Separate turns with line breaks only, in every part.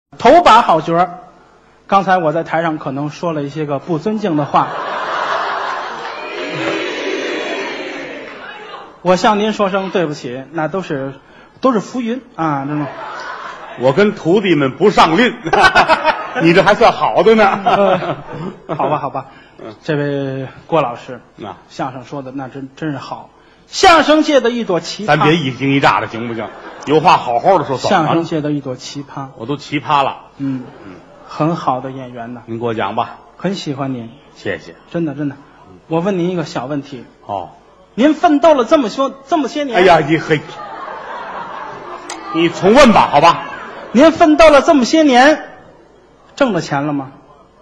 头把好角儿。刚才我在台上可能说了一些个不尊敬的话，我向您说声对不起，那都是浮云啊，真的。
我跟徒弟们不上吝，你这还算好的呢。
好吧，好吧，这位郭老师，
啊，
相声说的那真是好，相声界的一朵奇葩。
咱别一惊一乍的，行不行？有话好好的说。
相声界的一朵奇葩，
我都奇葩了。
很好的演员呢。
您给我讲吧。
很喜欢您，
谢谢。
真的。我问您一个小问题。
哦，
您奋斗了这么些年。
哎呀，你重问吧，好吧？
您奋斗了这么些年，挣了钱了吗？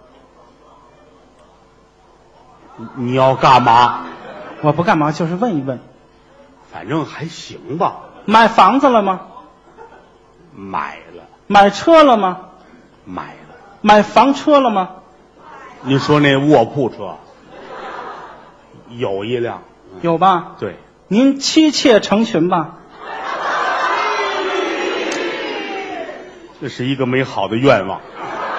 你要干嘛？
我不干嘛，就是问一问。
反正还行吧。
买房子了吗？
买了。
买车了吗？
买了。
买房车了吗？
您说那卧铺车？有一辆。
有吧？
对。
您妻妾成群吧？
这是一个美好的愿望。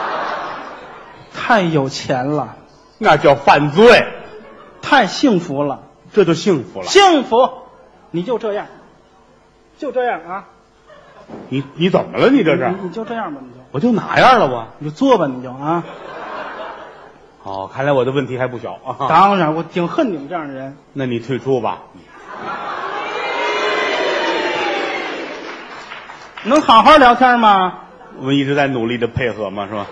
太有钱了。
那叫犯罪。
太幸福了。
这就幸福了。
幸福。你就这样啊。
你怎么了？你这是？
你就这样吧，
我就哪样了我？
你就做吧，你就啊。
哦，看来我的问题还不小啊。
当然，我挺恨你们这样的人。
那你退出吧。
能好好聊天吗？
我们一直在努力的配合嘛，是吧？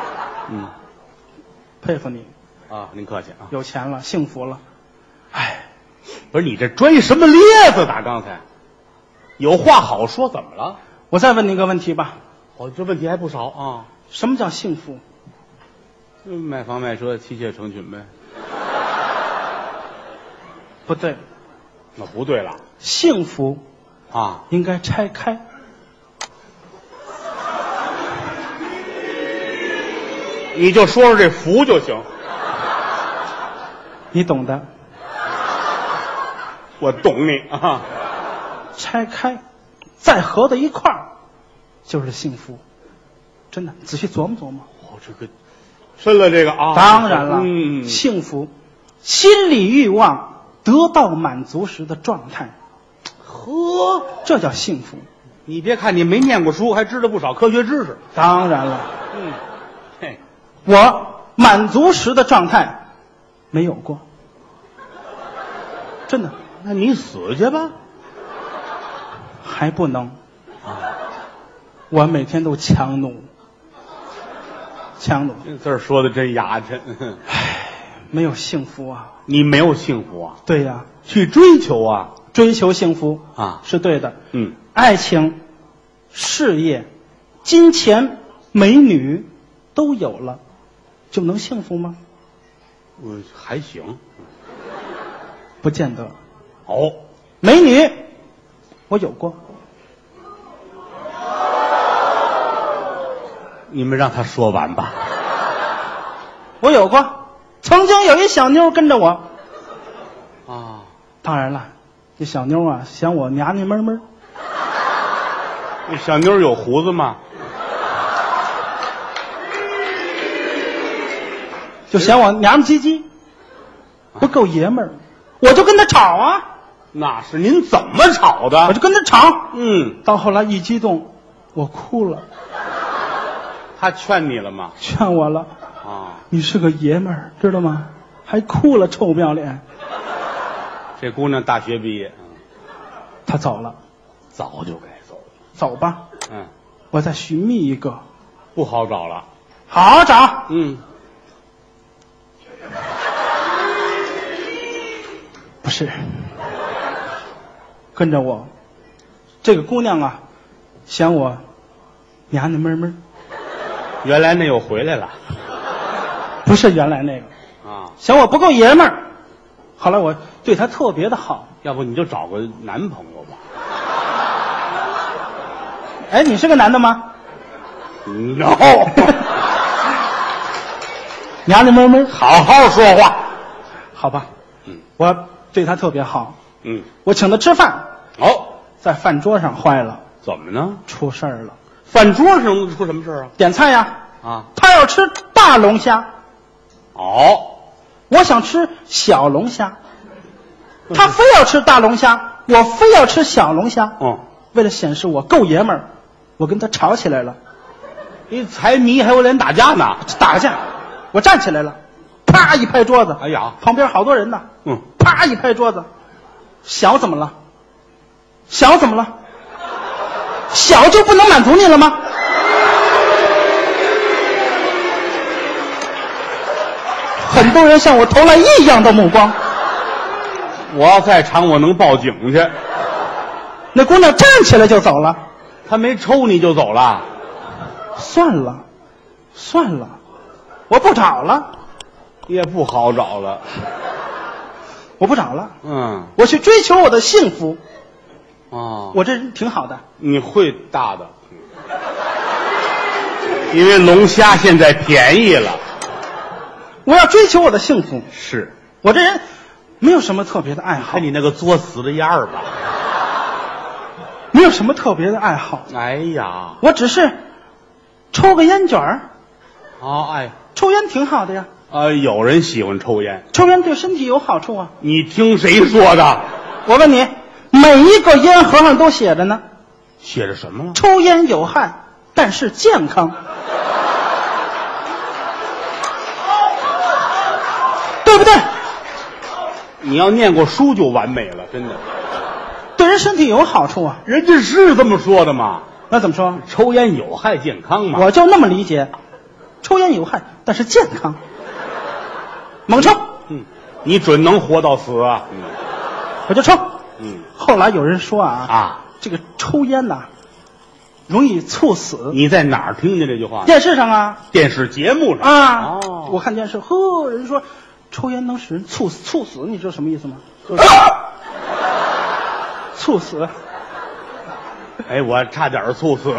佩服你
啊，您客气啊。
有钱了，幸福了。哎，
不是你这拽什么咧子？打刚才有话好说，怎么了？
我再问你一个问题吧。
这问题还不少啊。
什么叫幸福？
买房买车，妻妾成群呗。
不对。
那不对了。
幸福
啊，
应该拆开。
你就说说这福就行。
你懂的。
我懂你啊。
拆开，再合到一块儿，就是幸福。真的，仔细琢磨琢磨。
这个深了这个啊。
当然了。幸福，心理欲望得到满足时的状态。
呵，
这叫幸福。
你别看你没念过书，还知道不少科学知识。
当然了。
嘿，
我满足时的状态没有过。真的。
那你死去吧。
还不能我每天都强弩。
这字说的真牙碜。
没有幸福啊。
你没有幸福啊？
对呀。
去追求啊。
追求幸福
啊，
是对的。
爱
情、事业、金钱、美女都有了，就能幸福吗？
还行。
不见得。
美
女我有过。
你们让他说完吧。
我有过，曾经有一小妞跟着我。当然了，这小妞啊嫌我娘娘闷闷。
那小妞有胡子吗？
就嫌我娘们唧唧，不够爷们儿，我就跟他吵啊。
那是您怎么吵的？
我就跟他吵。
到
后来一激动，我哭了。
他劝你了吗？
劝我了。你是个爷们儿，知道吗？还哭了，臭不要脸。
这姑娘大学毕业。
她走了。
早就该走了。
走吧。我再寻觅一个。
不好找了。
好好找。不是，跟着我，这个姑娘啊，嫌我娘娘闷闷。
原来那又回来了。
不是原来那个嫌我不够爷们儿。后来我对她特别的好。
要不你就找个男朋友吧。
哎，你是个男的吗
？No。
娘娘闷闷，
好好说话。
好吧。我对她特别好。
嗯，
我请她吃饭。
哦，
在饭桌上坏了。
怎么呢？
出事儿了。
饭桌上能出什么事啊？
点菜呀，
啊，
他要吃大龙虾，
哦，
我想吃小龙虾，他非要吃大龙虾，我非要吃小龙虾。
嗯，
为了显示我够爷们儿，我跟他吵起来了，
你财迷还有脸打架呢？
打个架，我站起来了，啪一拍桌子，
哎呀，
旁边好多人呢，
嗯，
啪一拍桌子，小怎么了？小怎么了？小就不能满足你了吗？很多人向我投来异样的目光。
我要在场，我能报警去。
那姑娘站起来就走了。
他没抽你就走了？
算了，算了，我不找了，
也不好找了。
我不找了。
嗯，
我去追求我的幸福。
哦，
我这人挺好的。
你会大的，因为龙虾现在便宜了。
我要追求我的幸福。
是，
我这人没有什么特别的爱好
看，你那个作死的样儿吧。
没有什么特别的爱好，
哎呀，
我只是抽个烟卷儿。
哦，哎，
抽烟挺好的呀，
有人喜欢抽烟，
抽烟对身体有好处啊。
你听谁说的？
我问你，每一个烟盒上都写着呢，
写着什么了？
抽烟有害，但是健康，对不对？
你要念过书就完美了，真的。
对人身体有好处啊。
人家是这么说的嘛？
那怎么说？
抽烟有害健康嘛？
我就那么理解，抽烟有害，但是健康。猛抽，
你准能活到死啊！
我就抽。
嗯，
后来有人说啊，这个抽烟呐，容易猝死。
你在哪儿听见这句话？
电视上啊，
电视节目上
啊。
哦，
我看电视，人说抽烟能使人猝死，你知道什么意思吗？猝死。
哎，我差点猝死。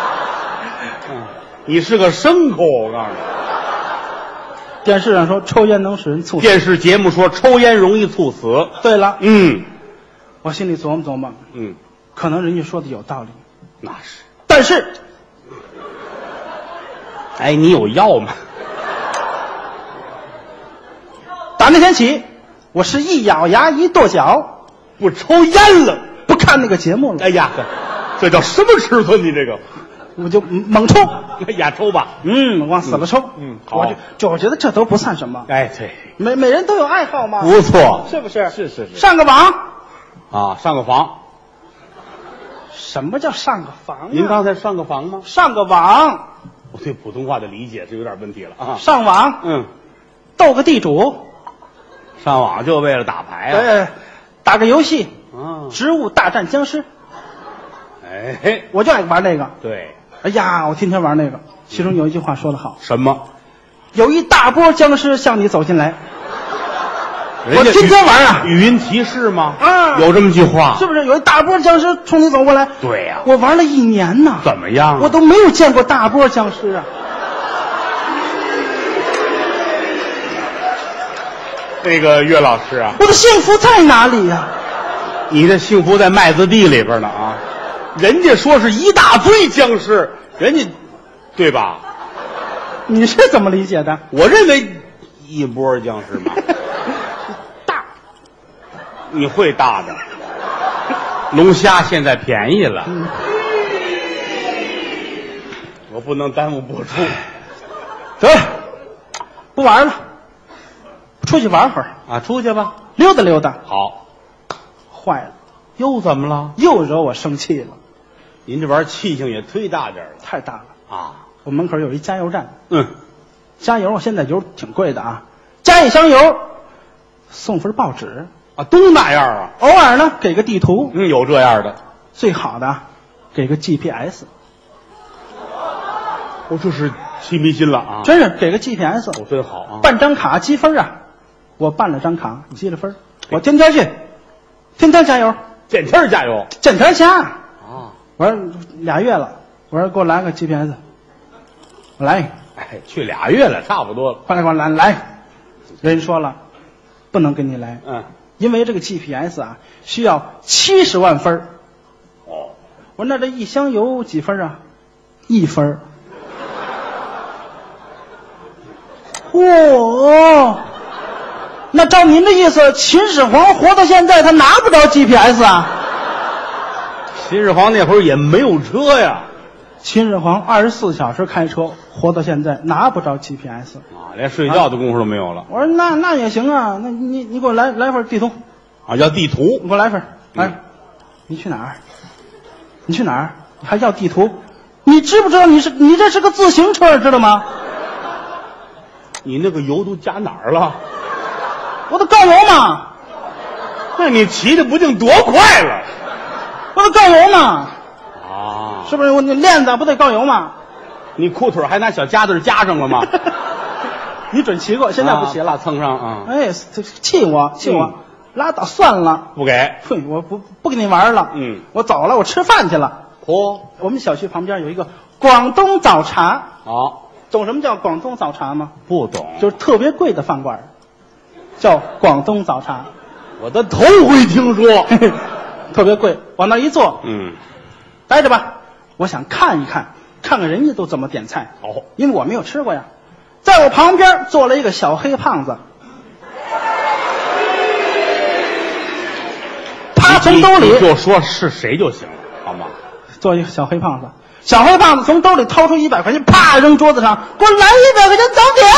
你是个牲口，我告诉你。
电视上说抽烟能使人猝死。
电视节目说抽烟容易猝死。
对了，
我
心里琢磨琢磨，可能人家说的有道理。
那是。
但是，
哎，你有药吗？
打那天起，我是一咬牙一跺脚，
不抽烟了，
不看那个节目了。
哎呀，这叫什么尺寸？你这个，
我就猛抽。
哎呀，抽吧。
往死了抽。
好。
我觉得这都不算什么。
哎，对，
每人都有爱好嘛。
不错，
是不是？
是。
上个网
啊，上个房。
什么叫上个房啊？
您刚才上个房吗？
上个网。
我对普通话的理解是有点问题了啊。
上网。斗个地主。
上网就为了打牌啊？
对，打个游戏。植物大战僵尸。
哎，
我就爱玩那个。
对。
哎呀，我天天玩那个。其中有一句话说得好。
什么？
有一大波僵尸向你走进来。我天天玩啊。
语音提示吗？
有
这么句话。
是不是有一大波僵尸冲你走过来？
对呀。
我玩了1年呢。
怎么样？
我都没有见过大波僵尸啊。
那个岳老师啊，
我的幸福在哪里呀？
你的幸福在麦子地里边呢啊！人家说是一大堆僵尸，人家对吧？
你是怎么理解的？
我认为一波僵尸嘛。
大，
你会大的。龙虾现在便宜了，我不能耽误播出。
得了，不玩了。出去玩会儿
啊！出去吧，
溜达溜达。
好。
坏了，
又怎么了？
又惹我生气了。
您这玩意儿气性也忒大点了。
太大了
啊！
我门口有一加油站。
加
油，现在油挺贵的啊。加1箱油，送份报纸
啊，都那样啊。
偶尔呢，给个地图。
有这样的。
最好的，给个 GPS。
这是气迷心了啊！
真是给个 GPS。
真好啊！
办张卡积分啊。我办了张卡，积了分，我天天去，天天加油，
见天加油，
见天加
啊！
我说2月了，我说给我来个 GPS， 我来一个。
哎，去2月了，差不多了。
快来，来！人说了，不能跟你来，因为这个 GPS 啊需要70万分。
我说那
这1箱油几分啊 1分。哦，那照您的意思，秦始皇活到现在他拿不着 GPS 啊？
秦始皇那会儿也没有车呀。
秦始皇24小时开车，活到现在拿不着 GPS
啊，连睡觉的功夫都没有了。
我说那也行啊，那你给我来份地图
啊，要地图，
你给我来份。来，你去哪儿？你去哪儿？你还要地图？你知不知道你这是个自行车，知道吗？
你那个油都加哪儿了？
我得告油嘛。
那你骑的不定多快了？
我得告油嘛。
啊，
是不是？你链子不得告油吗？
你裤腿还拿小夹子加上了吗？
你准骑过，现在不骑了，
蹭上啊！
哎，气我，拉倒，算了，
不给，
哼，我不跟你玩了，我走了，我吃饭去了。
嚯，
我们小区旁边有一个广东早茶，
好，
懂什么叫广东早茶吗？
不懂，
就是特别贵的饭馆，叫广东早茶。
我的头回听说，
特别贵，往那一坐，待着吧，我想看一看人家都怎么点菜。
哦，
因为我没有吃过呀。在我旁边坐了一个小黑胖子，他从兜里
就说是谁就行了，好吗？
坐一个小黑胖子，小黑胖子从兜里掏出100块钱，啪扔桌子上，给我来100块钱早点。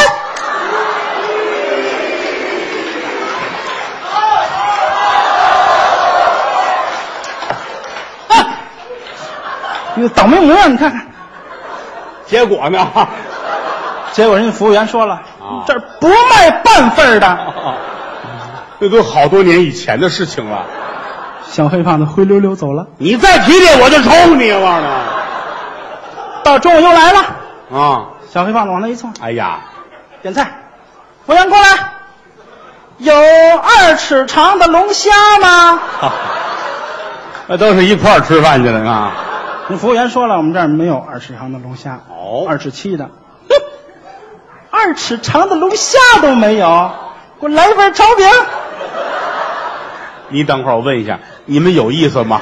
你倒霉模样，你看看。
结果呢？
结果人家服务员说了，这儿不卖半份的。
那都好多年以前的事情了。
小黑胖子灰溜溜走了。
你再提这我就抽你，忘了。
到中午又来了
啊！
小黑胖子往那一坐，
哎呀，
点菜，服务员过来，有2尺长的龙虾吗？
那都是一块儿吃饭去了啊。
那服务员说了，我们这儿没有2尺长的龙虾，2尺7的。2尺长的龙虾都没有，给我来份炒饼。
你等会儿，我问一下，你们有意思吗？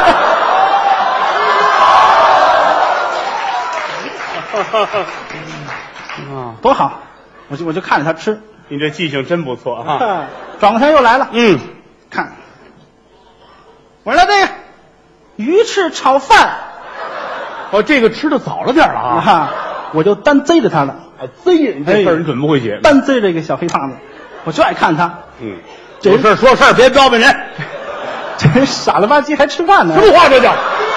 多好，我就看着他吃。
你这记性真不错啊！
转过天又来了，看，我说来这个鱼翅炒饭。
哦，这个吃的早了点了啊！
我就单贼着他了。
贼人这事儿你准不会写。
单贼这个小黑胖子，我就爱看他。
有事说事儿，别标本人。
这人傻了吧唧还吃饭呢？
什么话这叫？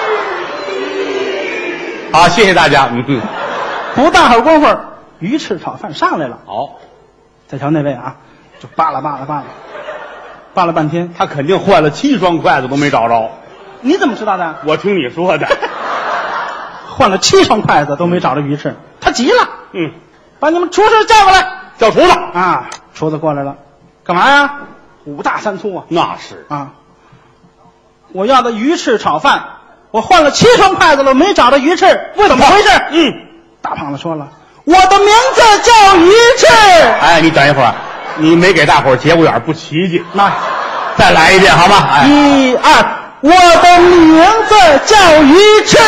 好，谢谢大家。
不大会儿功夫，鱼翅炒饭上来了。
好，
再瞧那位啊，就扒拉半天，
他肯定换了7双筷子都没找着。
你怎么知道的？
我听你说的。
换了7双筷子都没找着鱼翅，他急了。把你们厨师叫过来。
叫厨子
啊！厨子过来了，干嘛呀？5大3粗啊！
那是
啊！我要的鱼翅炒饭，我换了7双筷子了，没找到鱼翅，怎么回事？大胖子说了，我的名字叫鱼翅。
哎，你等一会儿，你没给大伙儿节骨眼不齐齐。
那
再来一遍好吗
？1、2，我的名字叫鱼翅。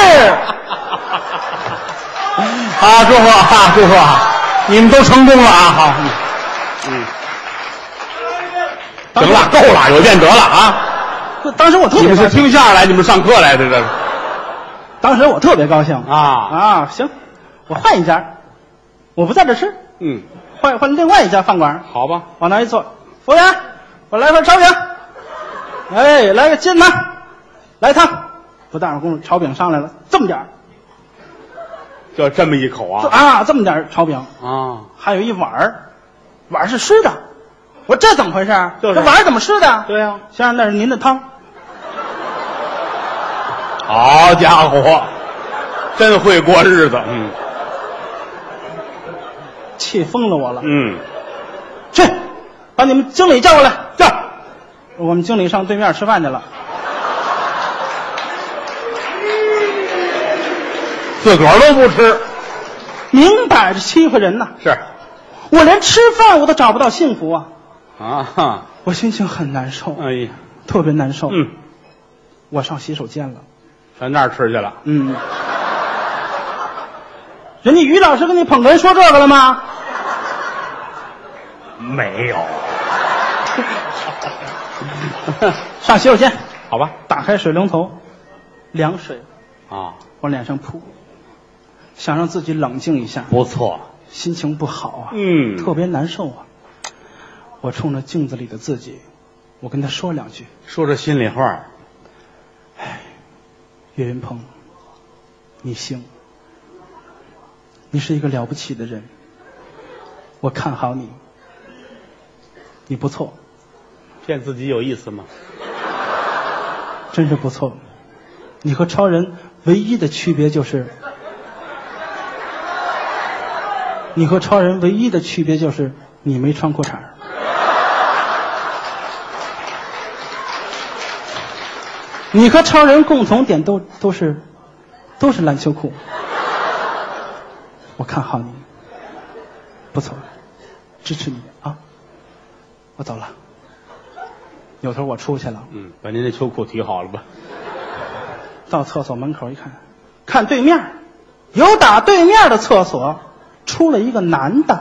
好，祝贺啊，祝贺！你们都成功了啊！好，行了，够了，有见得了啊！
当时我特别，
你们是听相声来，你们上课来的这？
当时我特别高兴
啊！
行，我换一家，我不在这吃，换另外一家饭馆。
好吧，
往那一坐，服务员，我来份炒饼。哎，来个金汤，来汤。不大会儿功夫，炒饼上来了，这么点儿。
就这么一口啊！
这么点炒饼
啊，
还有一碗是湿的。我说这怎么回事？
这
碗怎么湿的？
对呀，
先生，那是您的汤。
好家伙，真会过日子。
气疯了我了。
去，
把你们经理叫过来。叫。我们经理上对面吃饭去了。
自个儿都不吃，
明摆着欺负人呐！
是，
我连吃饭我都找不到幸福
啊！
我心情很难受，
哎呀，
特别难受。我上洗手间了，
上那儿吃去了。
人家于老师跟你捧哏说这个了吗？
没有。
上洗手间，
好吧，
打开水龙头，凉水
啊，
往脸上扑，想让自己冷静一下。
不错，
心情不好啊，
特
别难受啊。我冲着镜子里的自己，我跟他说两句，
说着心里话。
哎，岳云鹏，你行，你是一个了不起的人，我看好你，你不错。
骗自己有意思吗？
真是不错。你和超人唯一的区别就是，你没穿裤衩。你和超人共同点都是篮球裤。我看好你，不错，支持你啊！我走了。扭头我出去了。
把您的秋裤提好了吧。
到厕所门口一看，看对面有打对面的厕所出了一个男的。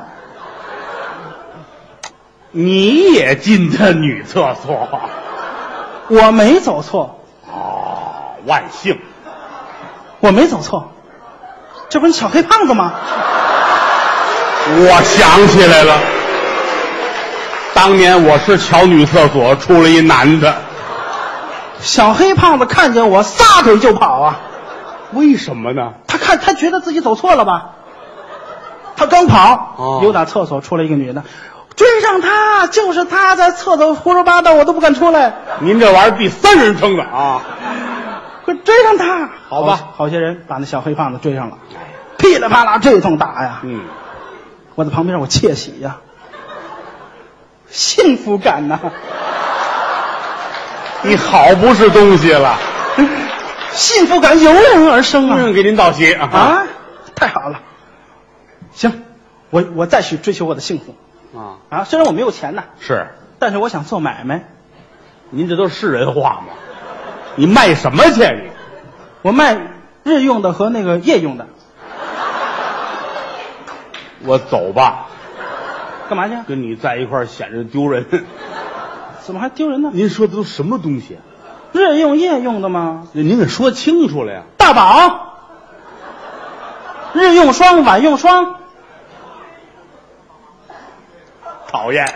你也进的女厕所？
我没走错。
哦，万幸，
我没走错。这不是小黑胖子吗？
我想起来了，当年我是瞧女厕所出了一男的。
小黑胖子看见我撒腿就跑啊！
为什么呢？
他觉得自己走错了吧？他刚跑，有打厕所出来一个女的，追上他，就是他在厕所胡说八道，我都不敢出来。
您这玩意儿第三人称的啊！
快追上他！
好吧，
好些人把那小黑胖子追上了，噼里啪啦这一通打呀！我在旁边我窃喜呀，幸福感呐！
你好不是东西了，
幸福感油然而生啊！
给您道谢啊！
太好了，行，我再去追求我的幸福啊！虽然我没有钱呐，
是，
但是我想做买卖。
您这都是人话吗？你卖什么去？你？
我卖日用的和那个夜用的。
我走吧。
干嘛去？
跟你在一块儿显着丢人。
怎么还丢人呢？
您说的都什么东西？
日用夜用的吗？
您给说清楚了呀！
大宝，日用霜，晚用霜。
讨厌。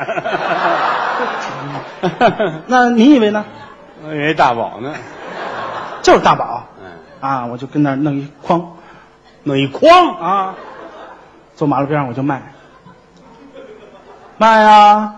那你以为呢？
我以为大宝呢。
就是大宝。我就跟那儿弄一筐，啊，坐马路边上我就卖呀。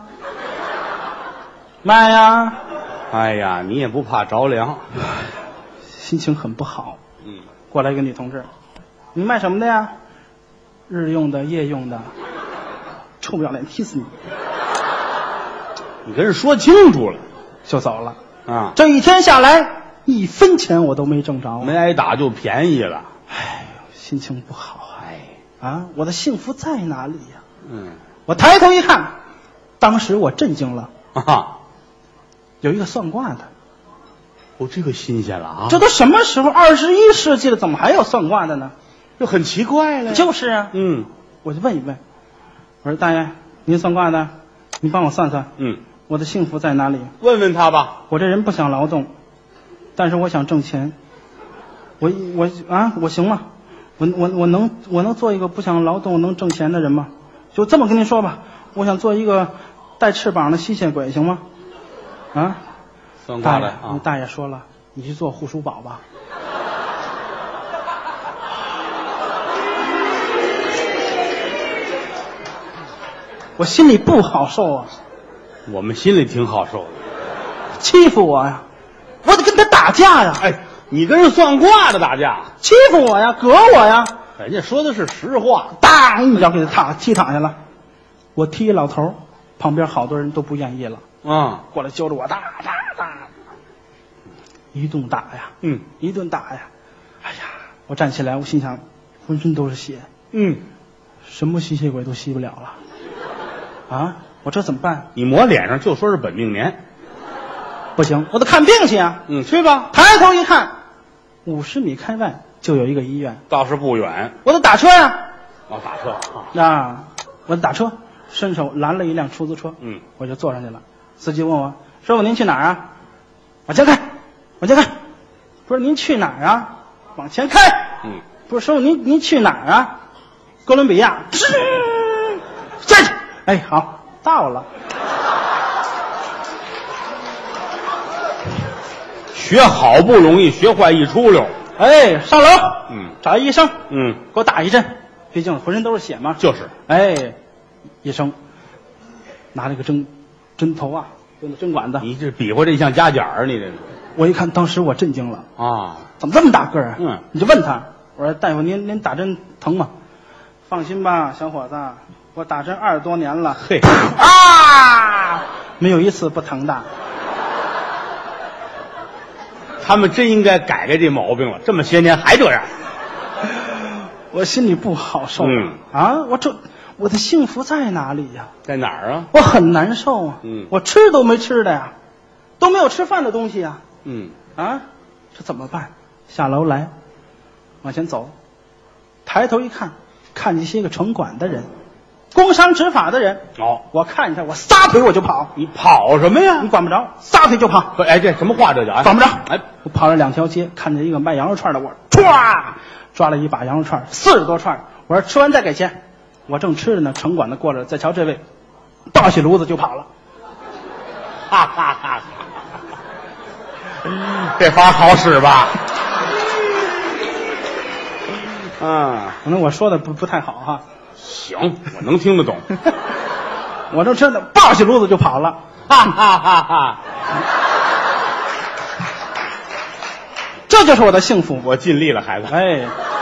哎呀，你也不怕着凉？
心情很不好。过来一个女同志，你卖什么的呀？日用的，夜用的。臭不要脸，踢死你！
你跟人说清楚了，
就走了
啊！
这一天下来，1分钱我都没挣着，
没挨打就便宜了。
哎，心情不好我的幸福在哪里呀？我抬头一看，当时我震惊了有一个算卦的。
这个新鲜了啊！
这都什么时候？21世纪了，怎么还有算卦的呢？
这很奇怪了。
就是啊。我就问一问，我说大爷，您算卦的，您帮我算算。我的幸福在哪里？
问问他吧。
我这人不想劳动，但是我想挣钱。我行吗？我能做一个不想劳动能挣钱的人吗？就这么跟您说吧，我想做一个带翅膀的吸血鬼，行吗？
算卦的
大爷说了，你去做护舒宝吧。我心里不好受啊。
我们心里挺好受的。
欺负我呀，我得跟他打架呀。
你跟人算卦的打架？
欺负我呀，膈我呀。
人家说的是实话。
当一脚给他踢躺下了。我踢老头，旁边好多人都不愿意了。过来揪着我打，一顿打呀，一顿打呀。哎呀，我站起来，我心想，浑身都是血，什么吸血鬼都吸不了了。我这怎么办？
你抹脸上就说是本命年。
不行，我得看病去啊。
去吧。
抬头一看，50米开外就有一个医院，
倒是不远。
我得打车呀。
哦，打车啊，
啊，我打车，伸手拦了一辆出租车，我就坐上去了。司机问我：“师傅，您去哪儿啊？”往前开，往前开。不是您去哪儿啊？往前开。不是师傅，您去哪儿啊？哥伦比亚。下去。哎，好，到了。
学好不容易，学坏一出溜。
哎，上楼。找医生。
给
我打一针，毕竟浑身都是血嘛。
就是。
哎，医生拿了个针头啊，用针管子。
你这比划这像夹角啊，你这。
我一看，当时我震惊了
啊！
怎么这么大个儿啊？你就问他，我说大夫，您打针疼吗？放心吧，小伙子，我打针20多年了。
嘿
啊，没有一次不疼的。
他们真应该改这毛病了，这么些年还这样。
我心里不好受啊！我的幸福在哪里呀？
在哪儿啊？
我很难受啊！我吃都没吃的呀，都没有吃饭的东西呀。这怎么办？下楼来，往前走，抬头一看，看见些个城管的人，工商执法的人。我看见他，我撒腿我就跑。
你跑什么呀？
你管不着，撒腿就跑。
哎，这什么话这叫？
管不着。哎，我跑了2条街，看见一个卖羊肉串的，我唰抓了一把羊肉串，40多串。我说吃完再给钱。我正吃着呢，城管的过来，再瞧这位，倒起炉子就跑了。
哈哈哈！这法好使吧？
可能我说的不太好哈。
行，我能听得懂。
我正吃呢，抱起炉子就跑了。
哈哈哈哈！
这就是我的幸福。
我尽力了，孩子。
哎，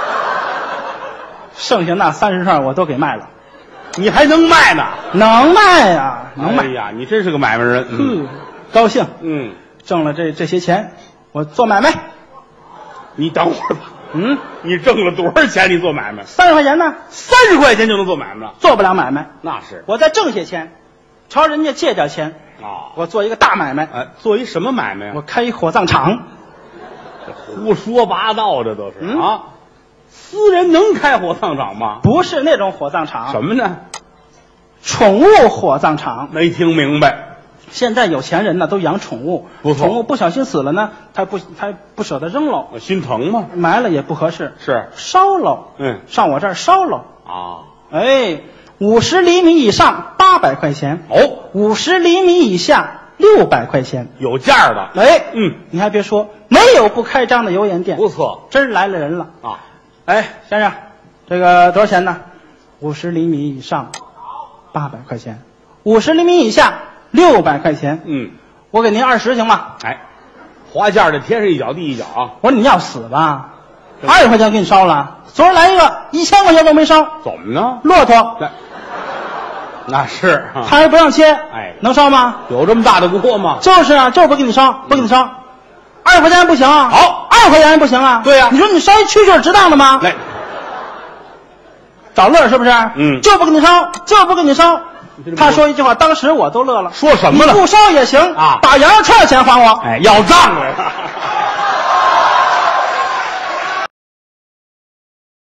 剩下那30串我都给卖了。
你还能卖呢？
能卖呀，能卖。
哎呀，你真是个买卖人。
高兴。挣了这些钱，我做买卖。
你等会儿吧。你挣了多少钱？你做买卖
？30块钱呢
？30块钱就能做买卖了？
做不了买卖。
那是。
我再挣些钱，朝人家借点钱。我做一个大买卖。
做一什么买卖啊？
我开一火葬场。
胡说八道，这都是啊！私人能开火葬场吗？
不是那种火葬场。
什么呢？
宠物火葬场。
没听明白。
现在有钱人呢都养宠物，宠物不小心死了呢，他不舍得扔喽，
心疼吗？
埋了也不合适，
是
烧喽。上我这儿烧喽。哎，50厘米以上800块钱，50厘米以下600块钱，
有价的。
哎，你还别说，没有不开张的油盐店，
不错，
真来了人了
啊！
哎，先生，这个多少钱呢？50厘米以上800块钱，50厘米以下600块钱。我给您20行吗？
哎，花价的天上一脚地一脚啊！
我说你要死吧，20块钱给你烧了，昨儿来一个1000块钱都没烧，
怎么呢？
骆驼，
那是
他还不让切，
哎，
能烧吗？
有这么大的锅吗？
就是啊，就是不给你烧，不给你烧，20块钱不行。
好
，20块钱不行啊。
对呀，
你说你烧一蛐蛐值当的吗？
来，
找乐是不是？就不给你烧，就不给你烧。他说一句话，当时我都乐了。
说什么了？
你不烧也行
啊，
把羊肉串钱还我。
哎，要账来了。